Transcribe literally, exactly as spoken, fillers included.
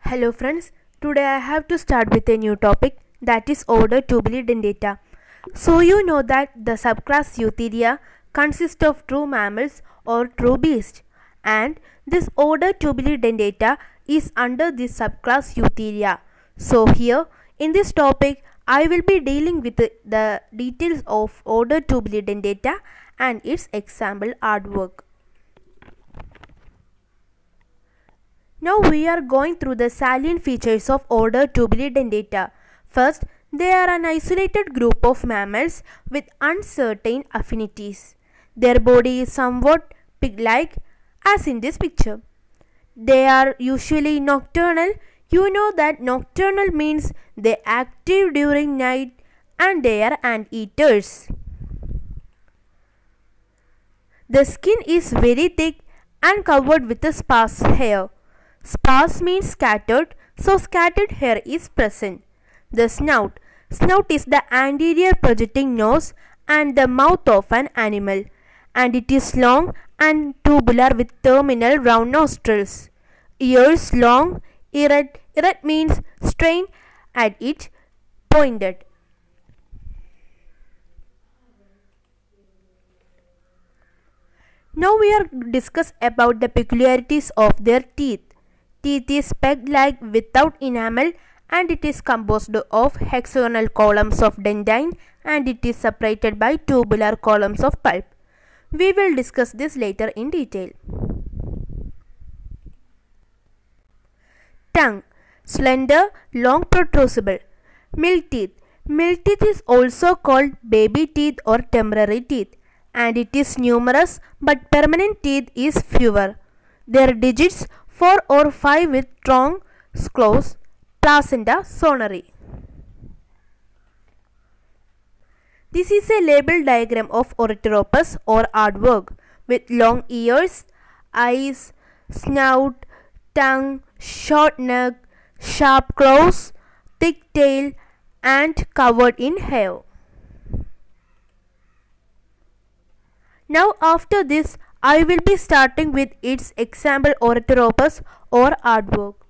Hello friends, today I have to start with a new topic, that is order Tubulidendata. So you know that the subclass Eutheria consists of true mammals or true beasts, and this order Tubulidendata is under this subclass Eutheria. So here in this topic I will be dealing with the, the details of order Tubulidendata and its example artwork. Now we are going through the salient features of order Tubulidendata. First, they are an isolated group of mammals with uncertain affinities. Their body is somewhat pig-like as in this picture. They are usually nocturnal. You know that nocturnal means they are active during night and they are ant-eaters. The skin is very thick and covered with a sparse hair. Sparse means scattered, so scattered hair is present. The snout. Snout is the anterior projecting nose and the mouth of an animal, and it is long and tubular with terminal round nostrils. Ears long, erect. Erect means straight at it, pointed. Now we are discuss about the peculiarities of their teeth. Teeth is peg-like without enamel and it is composed of hexagonal columns of dentine and it is separated by tubular columns of pulp. We will discuss this later in detail. Tongue. Slender, long protrusible. Milk teeth. Milk teeth is also called baby teeth or temporary teeth, and it is numerous but permanent teeth is fewer. Their digits four or five with strong claws, placenta sonori. This is a label diagram of Ornithopus or aardvark with long ears, eyes, snout, tongue, short neck, sharp claws, thick tail and covered in hair. Now after this I will be starting with its example Ornithopus or aardvark.